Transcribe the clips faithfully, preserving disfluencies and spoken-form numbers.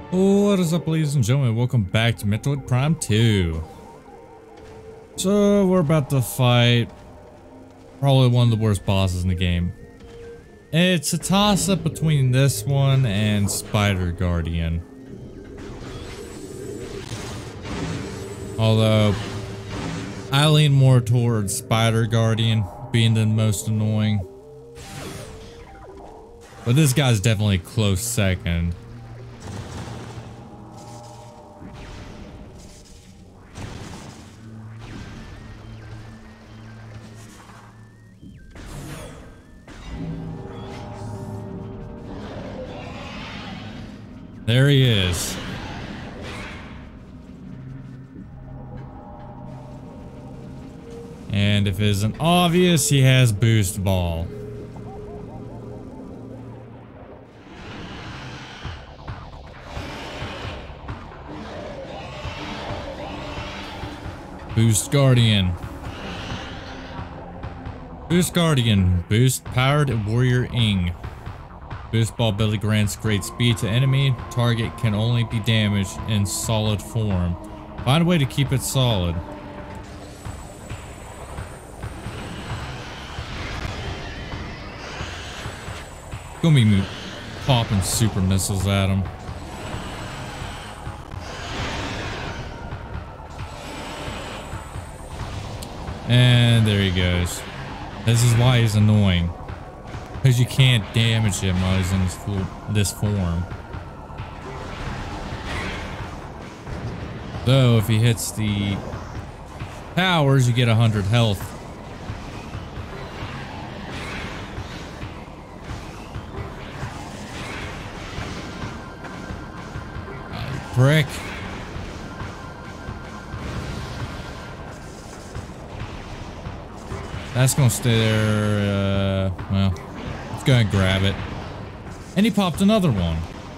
What is up, ladies and gentlemen? Welcome back to Metroid Prime two. So we're about to fight probably one of the worst bosses in the game. It's a toss-up between this one and Spider Guardian. Although I lean more towards Spider Guardian being the most annoying. But this guy's definitely a close second. There he is. And if it isn't obvious, he has Boost Ball. Boost Guardian. Boost Guardian. Boost Powered Warrior Ing. Boost Ball ability grants great speed to enemy. Target can only be damaged in solid form. Find a way to keep it solid. Gonna be popping super missiles at him. And there he goes. This is why he's annoying. Because you can't damage him while he's in this, full, this form. Though, if he hits the powers, you get one hundred health. Oh, prick. That's gonna stay there, uh, well. Let's go ahead and grab it. And he popped another one.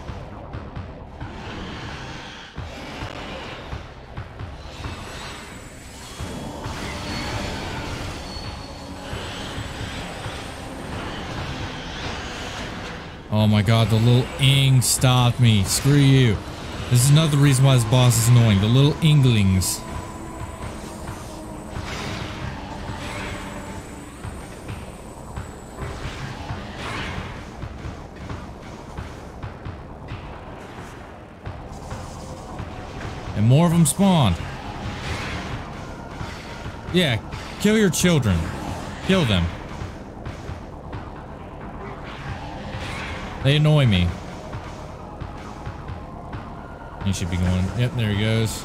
Oh my god, the little Ing stopped me. Screw you. This is another reason why this boss is annoying. The little Inglings. And more of them spawned. Yeah, kill your children. Kill them. They annoy me. He should be going. Yep, there he goes.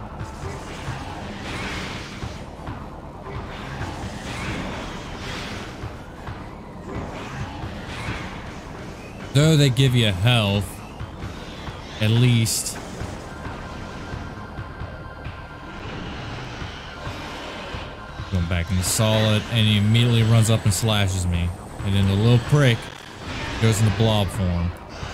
Though they give you health, at least. Going back into solid, and he immediately runs up and slashes me. And then the little prick goes into blob form.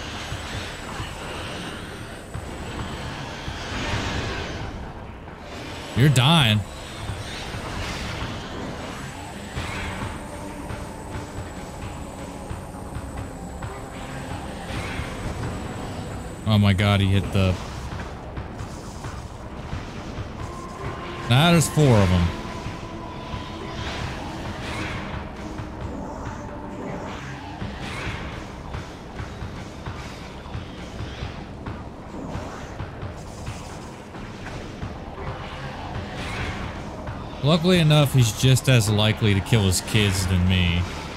You're dying. Oh my god, he hit the... Now there's four of them. Luckily enough, he's just as likely to kill his kids than me.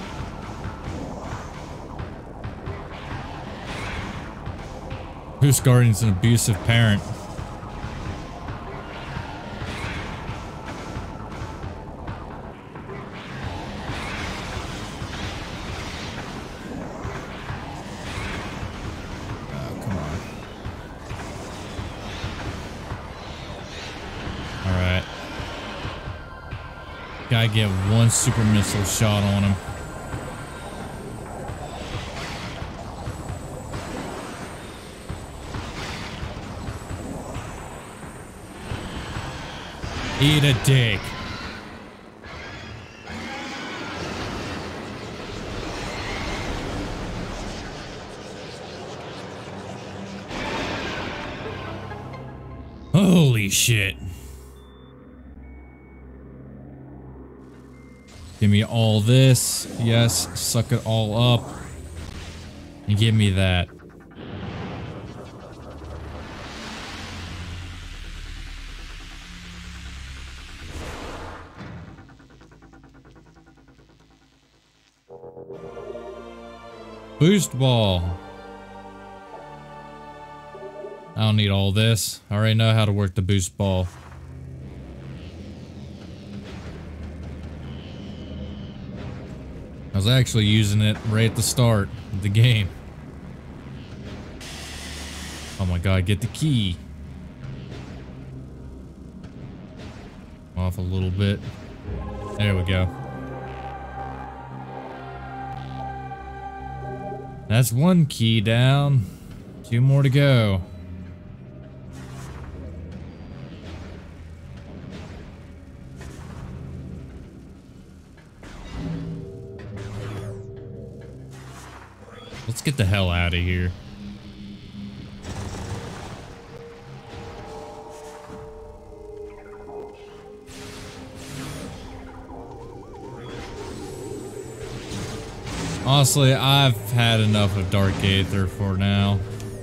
Boost Guardian's an abusive parent. Oh, come on. Alright. Gotta get one super missile shot on him. Eat a dick. Holy shit. Give me all this. Yes, suck it all up. And give me that. Boost ball. I don't need all this. I already know how to work the boost ball. I was actually using it right at the start of the game. Oh my god, get the key. Off a little bit. There we go. That's one key down. Two more to go. Let's get the hell out of here. Honestly, I've had enough of Dark Aether for now.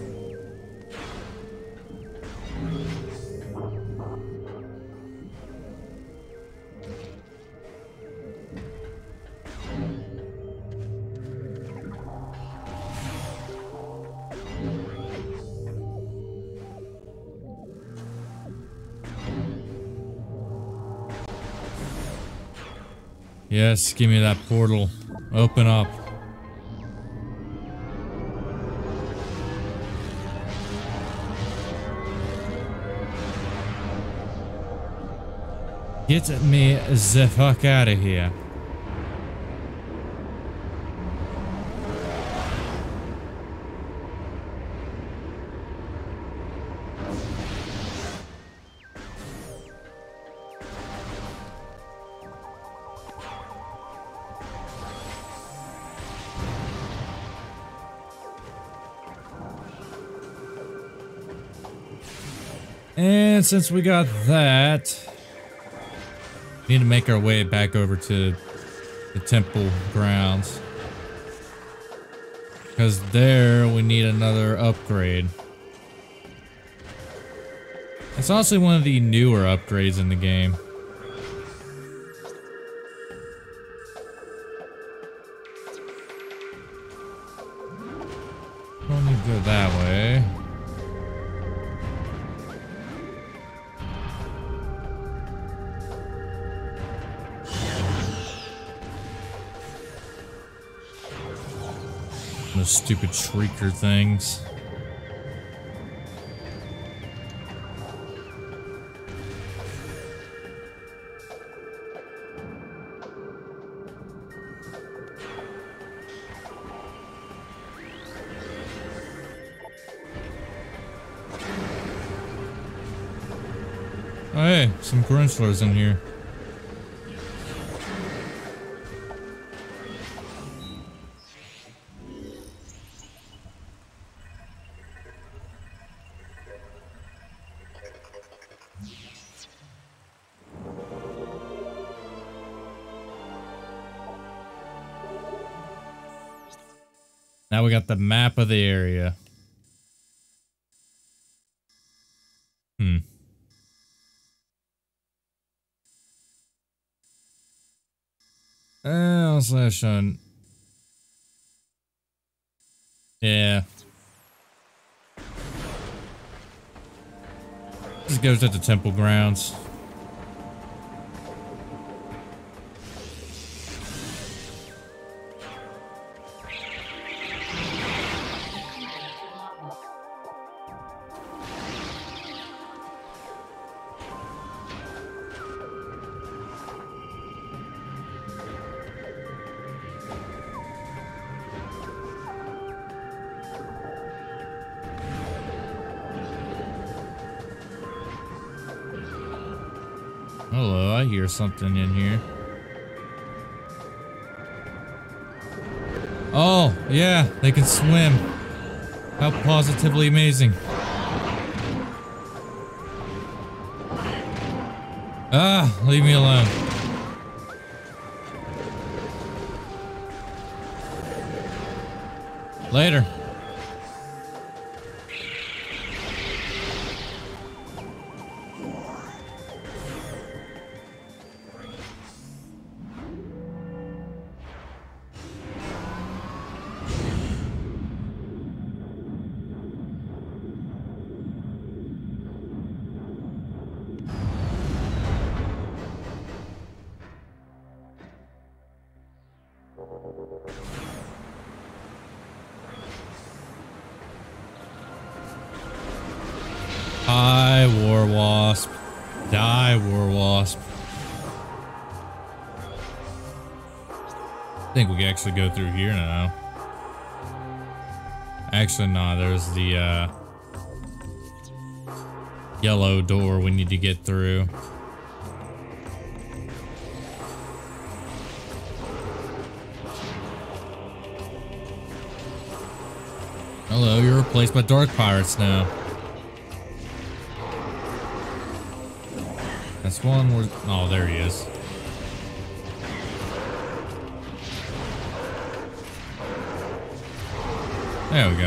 Yes, give me that portal. Open up. Get me the fuck out of here. And since we got that, we need to make our way back over to the temple grounds. Because there we need another upgrade. It's also one of the newer upgrades in the game. Don't need to go that way. Those stupid shrieker things. Oh hey, some Grinslers in here. Now we got the map of the area. Hmm. Uh, slash on. Yeah. This goes to the temple grounds. Hello, I hear something in here. Oh, yeah, they can swim. How positively amazing. Ah, leave me alone. Later. Die, War Wasp. Die, War Wasp. I think we can actually go through here now. Actually, no, there's the uh, yellow door we need to get through. Hello, you're replaced by Dark Pirates now. That's one where... Oh, there he is. There we go.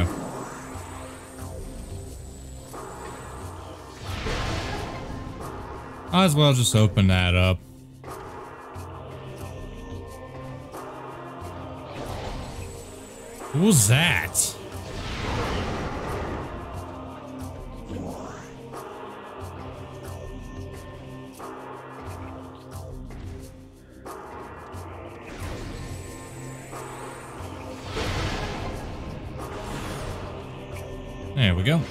Might as well just open that up. What was that? There we go.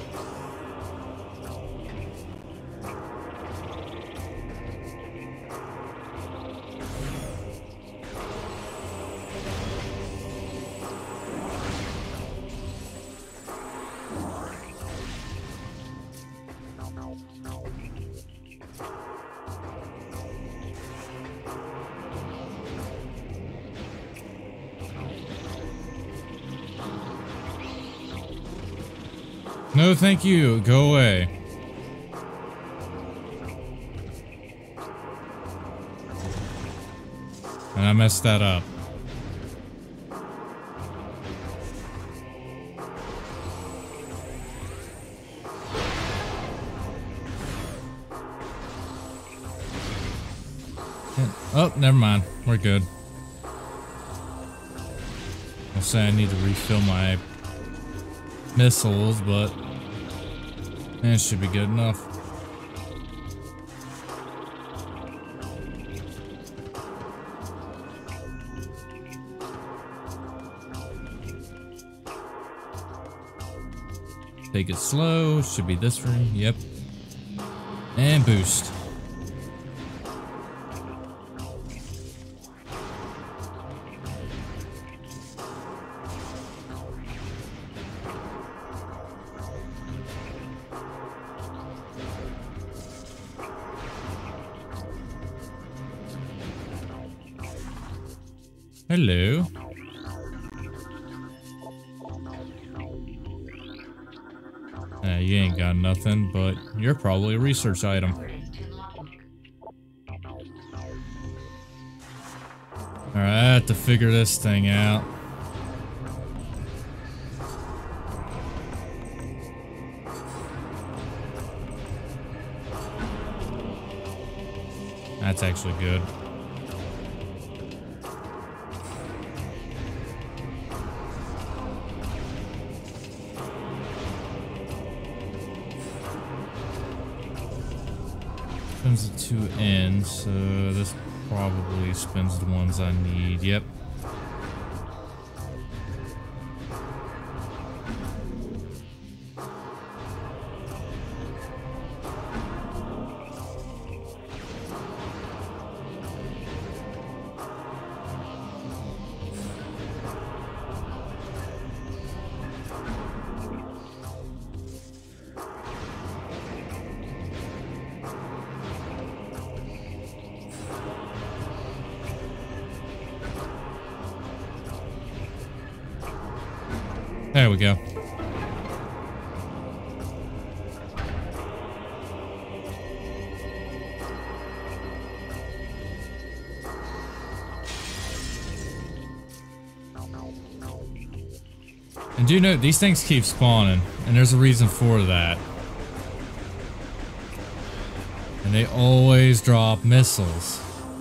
No, thank you. Go away. And I messed that up. Oh, never mind. We're good. I'll say I need to refill my missiles, but that should be good enough. Take it slow. Should be this room. Yep. And boost. Hello. Uh, you ain't got nothing, but you're probably a research item. Alright, I have to figure this thing out. That's actually good. Spins the two ends, so this probably spins the ones I need. Yep. There we go. And do note, these things keep spawning, and there's a reason for that. And they always drop missiles.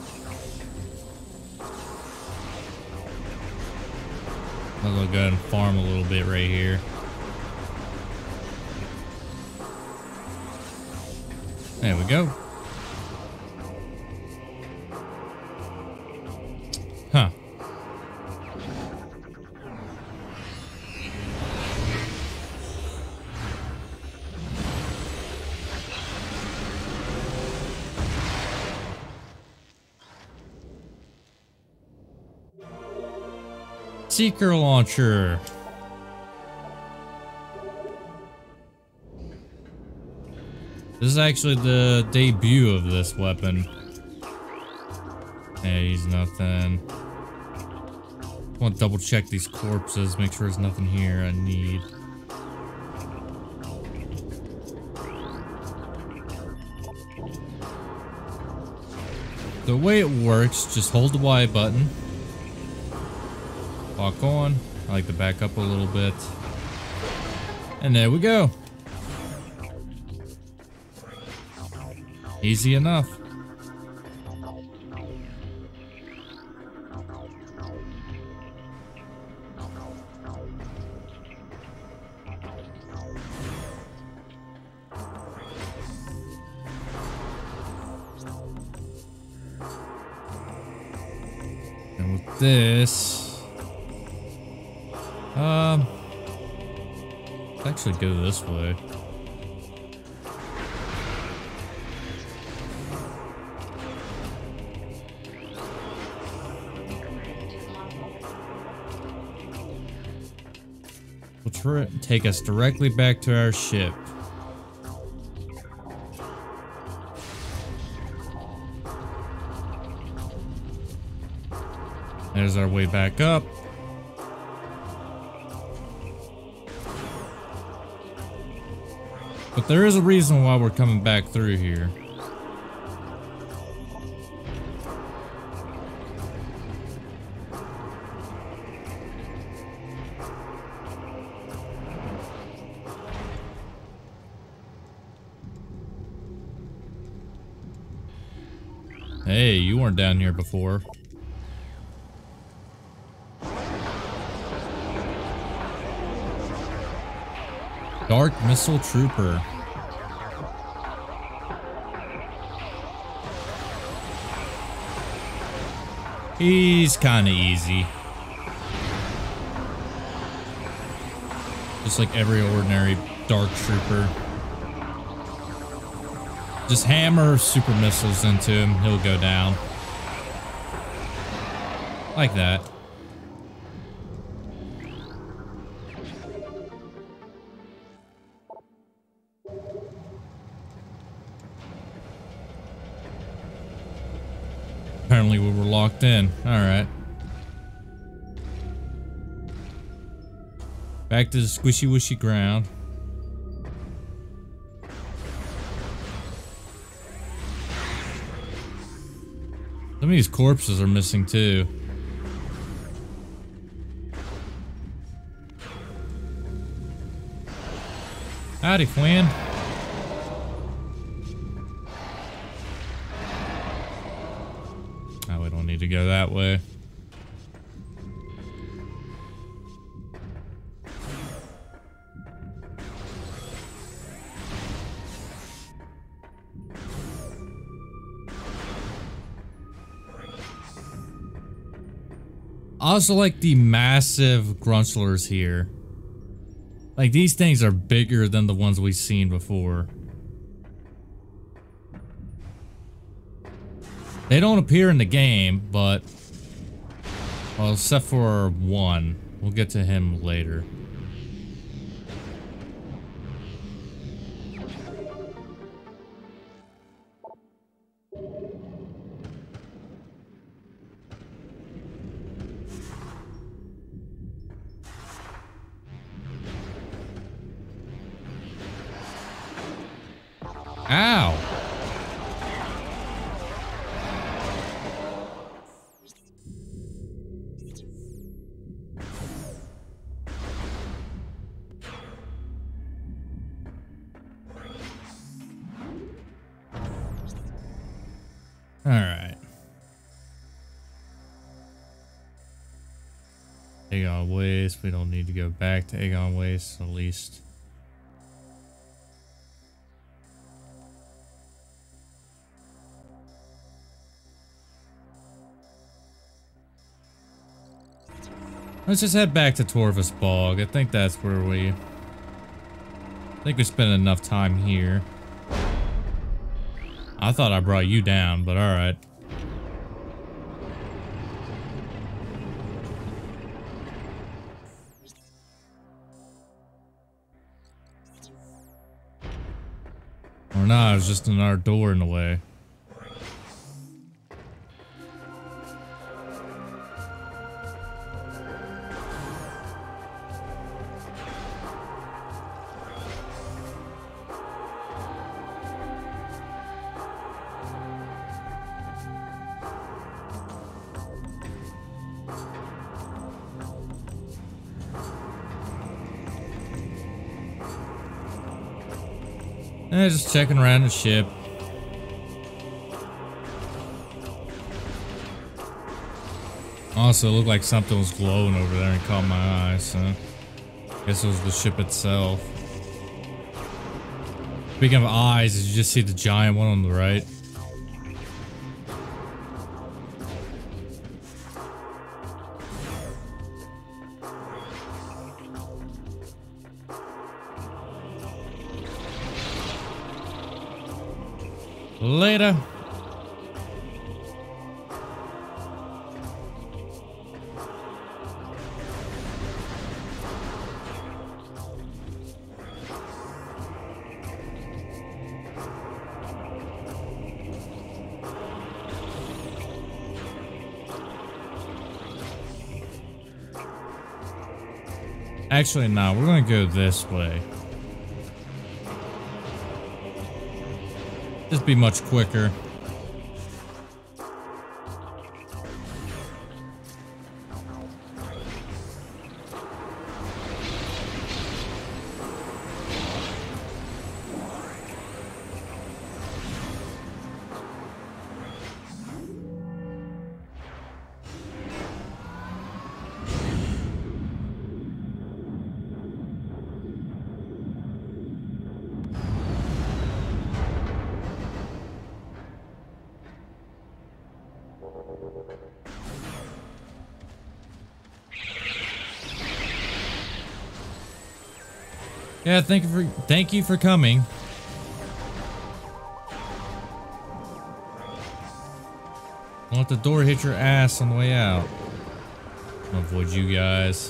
I'll go and farm a little bit right here. There we go. Huh. Seeker launcher. This is actually the debut of this weapon. Yeah, he's nothing. I want to double check these corpses, make sure there's nothing here I need. The way it works, just hold the Y button. Lock on. I like to back up a little bit. And there we go. Easy enough. And with this, um, let's actually go this way. Will take us directly back to our ship. There's our way back up. But there is a reason why we're coming back through here. Hey, you weren't down here before. Dark Missile Trooper. He's kinda easy. Just like every ordinary Dark Trooper. Just hammer super missiles into him, he'll go down. Like that. Apparently we were locked in. Alright. Back to the squishy wishy ground. Some of these corpses are missing too. Howdy, Quinn. Oh, we don't need to go that way. I also like the massive grunchlers here. Like, these things are bigger than the ones we've seen before. They don't appear in the game, but... well, except for one. We'll get to him later. Ow! Alright. Aegon Waste. We don't need to go back to Aegon Waste, at least. Let's just head back to Torvus Bog. I think that's where we... I think we spent enough time here. I thought I brought you down, but alright. Or not, it's just another door in the way. Eh, just checking around the ship. Also, it looked like something was glowing over there and caught my eye, so I guess it was the ship itself. Speaking of eyes, did you just see the giant one on the right? Later. Actually, no, we're gonna go this way. Just be much quicker. Yeah, thank you for thank you for coming. Don't let the door hit your ass on the way out. I'll avoid you guys.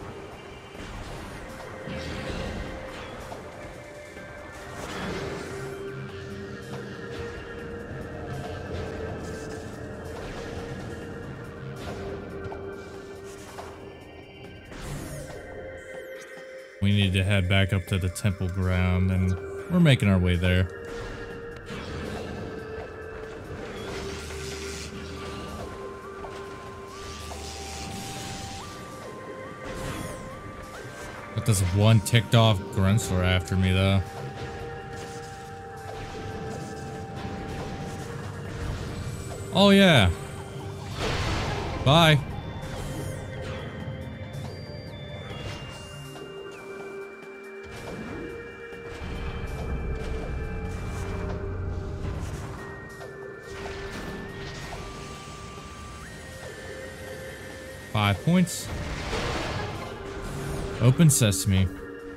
We need to head back up to the temple ground, and we're making our way there. But this one ticked off Grunsler after me, though. Oh, yeah. Bye. Five points. Open sesame.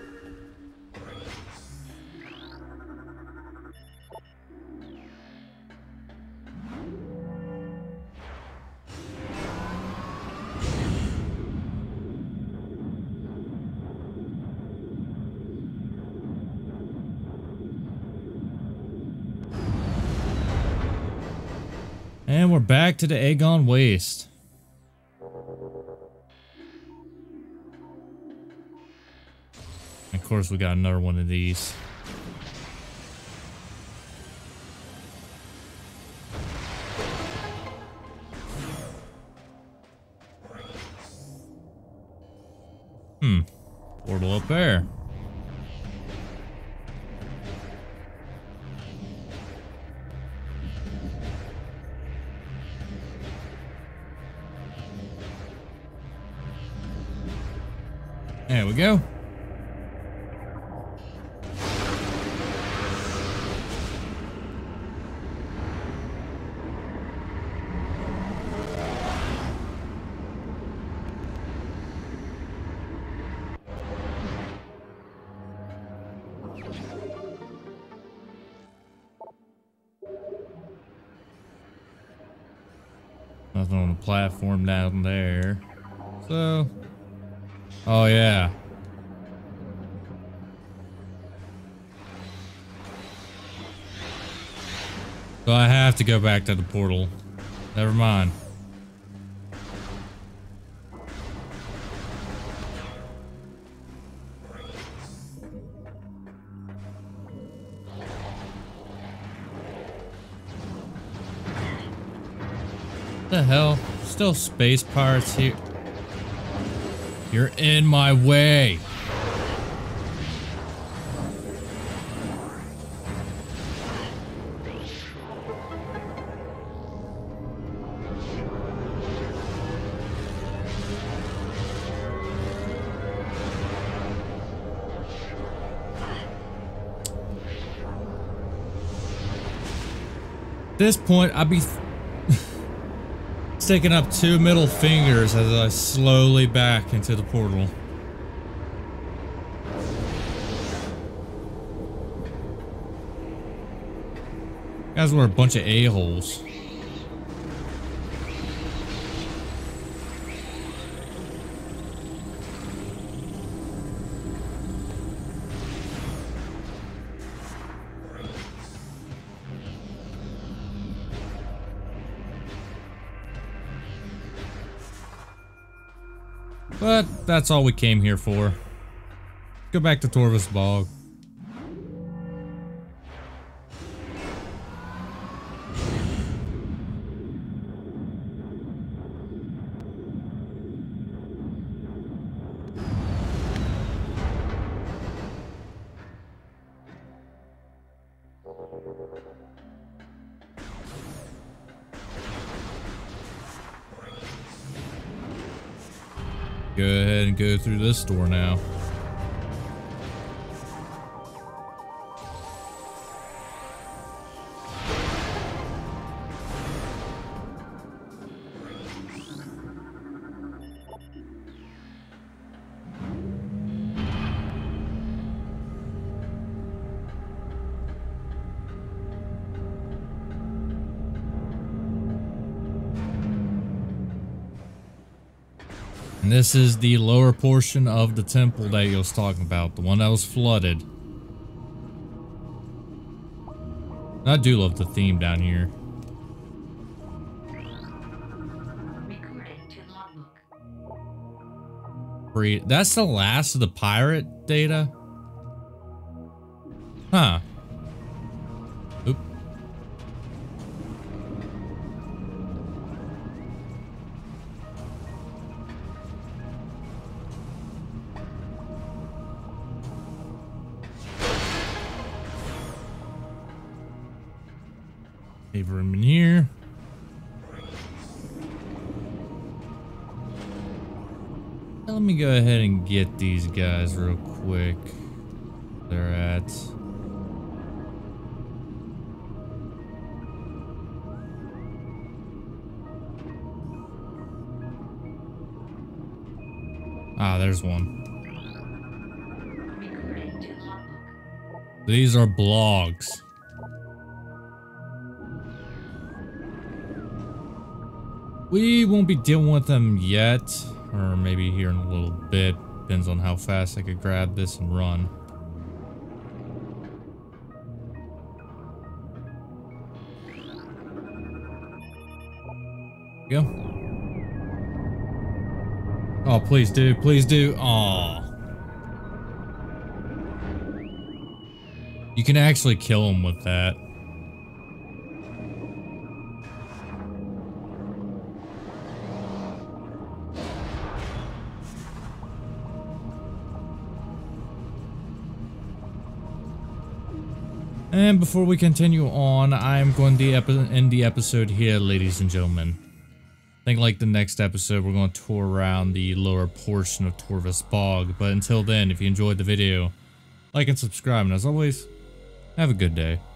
And we're back to the Aegon Waste. Of course, we got another one of these. Hmm. Portal up there. There we go. Nothing on the platform down there. So, oh yeah. So I have to go back to the portal. Never mind. What the hell? Still space pirates here. You're in my way. At this point, I'd be sticking up two middle fingers as I slowly back into the portal. You guys were a bunch of a-holes. But that's all we came here for. Go back to Torvus Bog. Go ahead and go through this door now. And this is the lower portion of the temple that you was talking about, the one that was flooded. I do love the theme down here. Free. That's the last of the pirate data? Huh. Oop. Save room in here. Let me go ahead and get these guys real quick. They're at. Ah, there's one. These are blogs. We won't be dealing with them yet, or maybe here in a little bit. Depends on how fast I could grab this and run. Go. Oh, please do, please do. Aw. You can actually kill him with that. And before we continue on, I'm going to end the episode here, ladies and gentlemen. think like the next episode, we're going to tour around the lower portion of Torvus Bog. But until then, if you enjoyed the video, like and subscribe. And as always, have a good day.